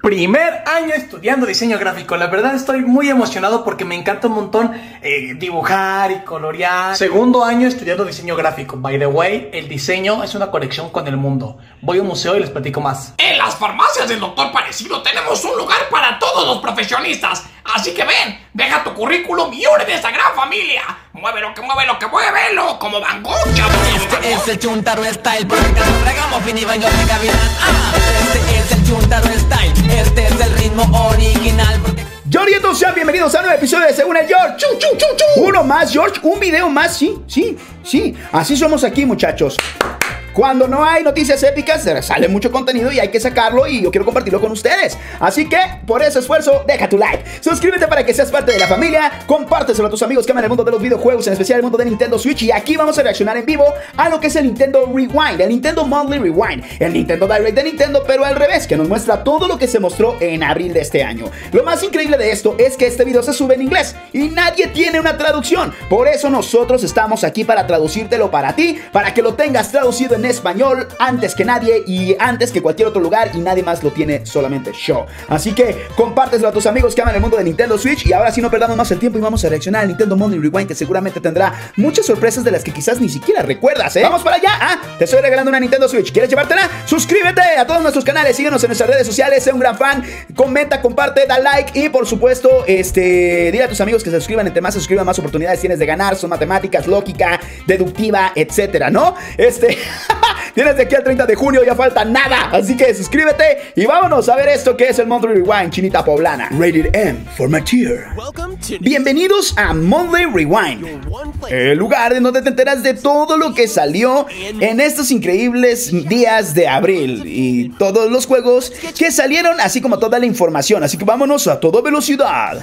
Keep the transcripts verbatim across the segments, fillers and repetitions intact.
Primer año estudiando diseño gráfico. La verdad estoy muy emocionado porque me encanta un montón eh, dibujar y colorear. Segundo año estudiando diseño gráfico. By the way, el diseño es una conexión con el mundo. Voy a un museo y les platico más. En las farmacias del doctor Parecido tenemos un lugar para todos los profesionistas. Así que ven, deja tu currículum y únete a esta gran familia. Muévelo, que muévelo, que muévelo. Como Van Gogh, chavos. Este es el Chuntaro Style, porque nos tragamos fin y baño de cavidad. Ah, este es el Chuntaro Style, este es el ritmo original. Porque... George, sean bienvenidos a un nuevo episodio de Según el George. Chu, chu, chu, chu. Uno más, George, un video más, sí, sí, sí. Así somos aquí, muchachos. Cuando no hay noticias épicas, sale mucho contenido y hay que sacarlo y yo quiero compartirlo con ustedes. Así que, por ese esfuerzo, deja tu like, suscríbete para que seas parte de la familia, compárteselo a tus amigos que aman el mundo de los videojuegos, en especial el mundo de Nintendo Switch. Y aquí vamos a reaccionar en vivo a lo que es el Nintendo Rewind, el Nintendo Monthly Rewind, el Nintendo Direct de Nintendo, pero al revés, que nos muestra todo lo que se mostró en abril de este año. Lo más increíble de esto es que este video se sube en inglés y nadie tiene una traducción. Por eso nosotros estamos aquí para traducírtelo para ti, para que lo tengas traducido en español antes que nadie y antes que cualquier otro lugar, y nadie más lo tiene, solamente yo. Así que compárteselo a tus amigos que aman el mundo de Nintendo Switch. Y ahora sí, no perdamos más el tiempo y vamos a reaccionar al Nintendo Monthly Rewind, que seguramente tendrá muchas sorpresas de las que quizás ni siquiera recuerdas, ¿eh? ¡Vamos para allá! Ah, te estoy regalando una Nintendo Switch. ¿Quieres llevártela? Suscríbete a todos nuestros canales, síguenos en nuestras redes sociales, sé un gran fan, comenta, comparte, da like y por supuesto, este, dile a tus amigos que se suscriban. Entre más se suscriban, más oportunidades tienes de ganar. Son matemáticas, lógica, deductiva, etcétera, ¿no? Este... Tienes de aquí al treinta de junio, ya falta nada. Así que suscríbete y vámonos a ver esto que es el Monthly Rewind, chinita poblana. Rated M for Mature. Bienvenidos a Monthly Rewind, el lugar en donde te enteras de todo lo que salió en estos increíbles días de abril y todos los juegos que salieron, así como toda la información. Así que vámonos a toda velocidad.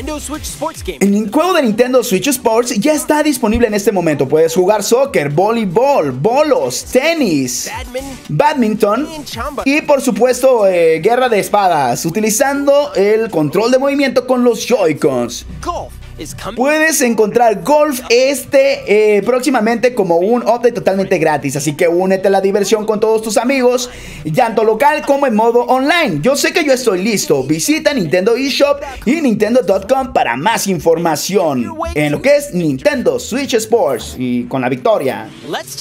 El juego de Nintendo Switch Sports ya está disponible en este momento. Puedes jugar soccer, voleibol, bolos, tenis, badminton y por supuesto eh, guerra de espadas, utilizando el control de movimiento con los Joy-Cons. Puedes encontrar Golf este eh, próximamente como un update totalmente gratis, así que únete a la diversión con todos tus amigos, tanto local como en modo online. Yo sé que yo estoy listo. Visita Nintendo eShop y Nintendo punto com para más información en lo que es Nintendo Switch Sports y con la victoria.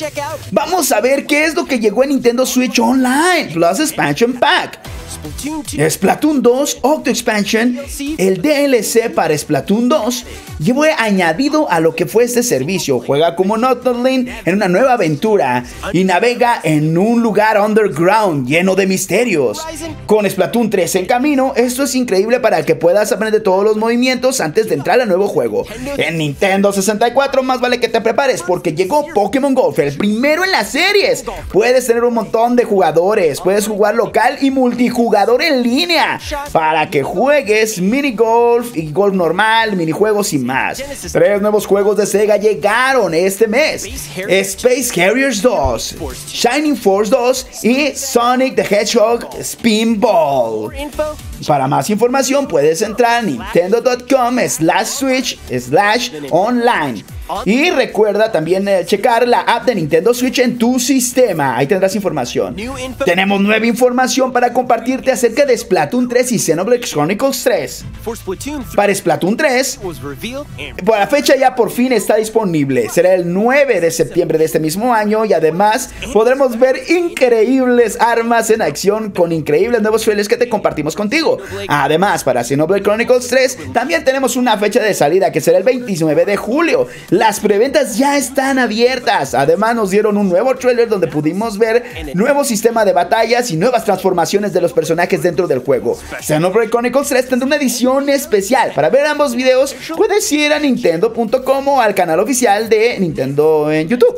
Vamos a ver qué es lo que llegó en Nintendo Switch Online Plus Expansion Pack. Splatoon dos Octo Expansion, el D L C para Splatoon dos, llevó añadido a lo que fue este servicio. Juega como Nocturne en una nueva aventura y navega en un lugar underground lleno de misterios. Con Splatoon tres en camino, esto es increíble para que puedas aprender todos los movimientos antes de entrar al nuevo juego. En Nintendo sesenta y cuatro más vale que te prepares porque llegó Pokémon Golf, el primero en las series. Puedes tener un montón de jugadores, puedes jugar local y multijugador en línea para que juegues mini golf y golf normal, minijuegos y más. Tres nuevos juegos de Sega llegaron este mes: Space Harriers dos, Shining Force dos y Sonic the Hedgehog Spinball. Para más información puedes entrar a nintendo punto com slash switch slash online. Y recuerda también eh, checar la app de Nintendo Switch en tu sistema. Ahí tendrás información. Tenemos nueva información para compartirte acerca de Splatoon tres y Xenoblade Chronicles tres. Para Splatoon tres, por la fecha ya por fin está disponible. Será el nueve de septiembre de este mismo año. Y además podremos ver increíbles armas en acción con increíbles nuevos trailers que te compartimos contigo. Además, para Xenoblade Chronicles tres también tenemos una fecha de salida que será el veintinueve de julio. Las preventas ya están abiertas. Además nos dieron un nuevo trailer donde pudimos ver nuevo sistema de batallas y nuevas transformaciones de los personajes dentro del juego. Xenoblade Chronicles tres tendrá una edición especial. Para ver ambos videos puedes ir a nintendo punto com o al canal oficial de Nintendo en YouTube.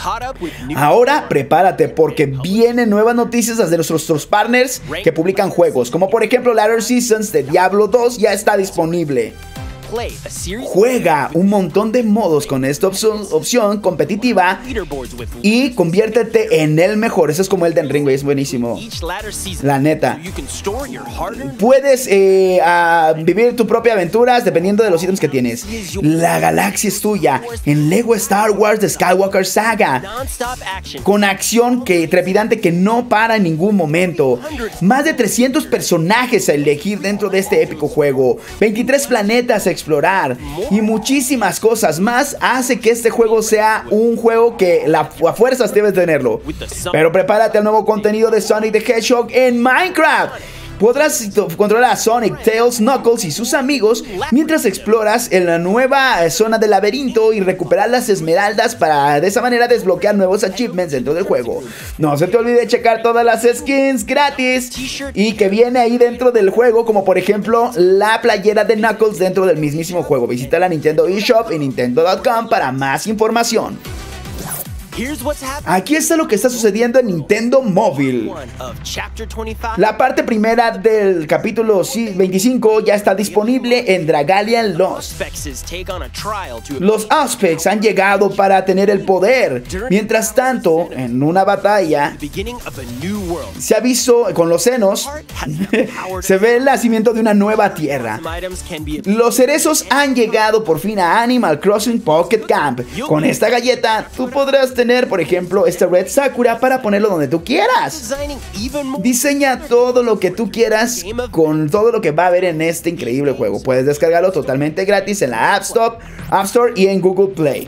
Ahora prepárate porque vienen nuevas noticias de nuestros partners que publican juegos, como por ejemplo Latter Seasons de Diablo dos ya está disponible. Juega un montón de modos con esta opción, opción competitiva y conviértete en el mejor. Eso es como Elden Ring, güey, es buenísimo. La neta. Puedes eh, uh, vivir tu propia aventuras dependiendo de los ítems que tienes. La galaxia es tuya en Lego Star Wars The Skywalker Saga, con acción que trepidante que no para en ningún momento. Más de trescientos personajes a elegir dentro de este épico juego, veintitrés planetas a explorar y muchísimas cosas más hace que este juego sea un juego que la, a fuerzas debes tenerlo. Pero prepárate al nuevo contenido de Sonic the Hedgehog en Minecraft. Podrás controlar a Sonic, Tails, Knuckles y sus amigos mientras exploras en la nueva zona del laberinto y recuperar las esmeraldas para de esa manera desbloquear nuevos achievements dentro del juego. No se te olvide checar todas las skins gratis y que viene ahí dentro del juego, como por ejemplo la playera de Knuckles dentro del mismísimo juego. Visita la Nintendo eShop y Nintendo punto com para más información. Aquí está lo que está sucediendo en Nintendo Móvil. La parte primera del capítulo veinticinco ya está disponible en Dragalia Lost. Los Auspex han llegado para tener el poder. Mientras tanto, en una batalla se ha visto con los senos se ve el nacimiento de una nueva tierra. Los cerezos han llegado por fin a Animal Crossing Pocket Camp. Con esta galleta tú podrás tener, por ejemplo, este Red Sakura para ponerlo donde tú quieras. Diseña todo lo que tú quieras con todo lo que va a haber en este increíble juego. Puedes descargarlo totalmente gratis en la App Store, App Store y en Google Play.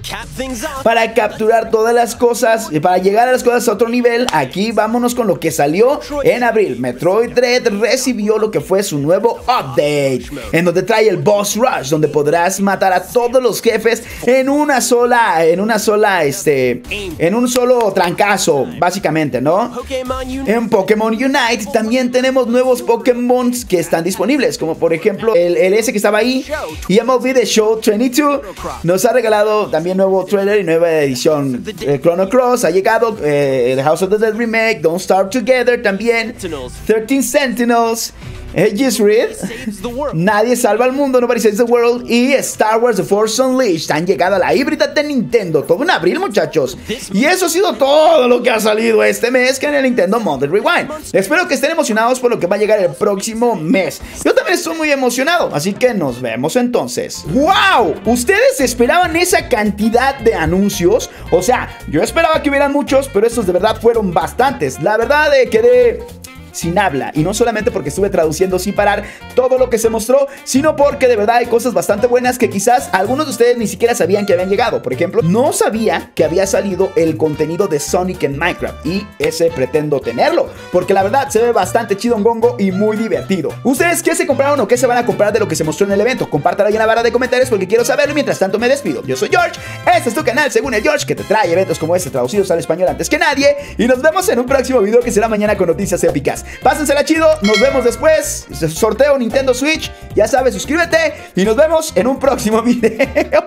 Para capturar todas las cosas y para llegar a las cosas a otro nivel, aquí vámonos con lo que salió en abril. Metroid Dread recibió lo que fue su nuevo update, en donde trae el Boss Rush, donde podrás matar a todos los jefes en una sola, en una sola, este, en un solo trancazo, básicamente, ¿no? En Pokémon Unite también tenemos nuevos Pokémon que están disponibles, como por ejemplo el, el ese que estaba ahí, y M L B The Show veintidós nos ha regalado también nuevo trailer y nueva edición. eh, Chrono Cross ha llegado, eh, The House of the Dead Remake, Don't Starve Together también, thirteen Sentinels, Aegis Ridge, Nadie Salva al Mundo, Nobody Saves the World y Star Wars The Force Unleashed han llegado a la híbrida de Nintendo. Todo en abril, muchachos. Y eso ha sido todo lo que ha salido este mes que en el Nintendo Monday Rewind. Espero que estén emocionados por lo que va a llegar el próximo mes. Yo también estoy muy emocionado, así que nos vemos entonces. ¡Wow! ¿Ustedes esperaban esa cantidad de anuncios? O sea, yo esperaba que hubieran muchos, pero estos de verdad fueron bastantes. La verdad, eh, quedé sin habla, y no solamente porque estuve traduciendo sin parar todo lo que se mostró, sino porque de verdad hay cosas bastante buenas que quizás algunos de ustedes ni siquiera sabían que habían llegado. Por ejemplo, no sabía que había salido el contenido de Sonic en Minecraft, y ese pretendo tenerlo, porque la verdad se ve bastante chidongongo y muy divertido. ¿Ustedes qué se compraron o qué se van a comprar de lo que se mostró en el evento? Compártalo ahí en la barra de comentarios porque quiero saberlo. Mientras tanto me despido. Yo soy George, este es tu canal Según el George, que te trae eventos como este traducidos al español antes que nadie, y nos vemos en un próximo video que será mañana con noticias épicas. Pásensela chido, nos vemos después. Sorteo Nintendo Switch, ya sabes, suscríbete y nos vemos en un próximo video.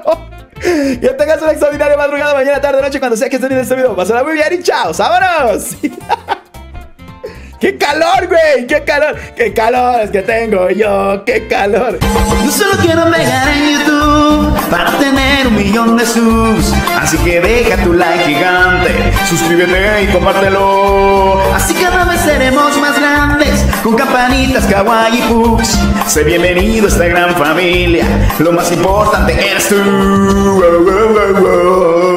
Que tengas una extraordinaria madrugada, mañana, tarde, noche, cuando sea que estés viendo este video. Pásala muy bien y chao, ¡vámonos! ¡Qué calor, güey! ¡Qué calor! ¡Qué calor es que tengo yo! ¡Qué calor! Yo solo quiero pegar en YouTube para tener un millón de subs. Así que deja tu like gigante, suscríbete y compártelo. Así cada vez seremos más grandes, con campanitas, kawaii pugs. Sé bienvenido a esta gran familia, lo más importante eres tú. Oh, oh, oh, oh.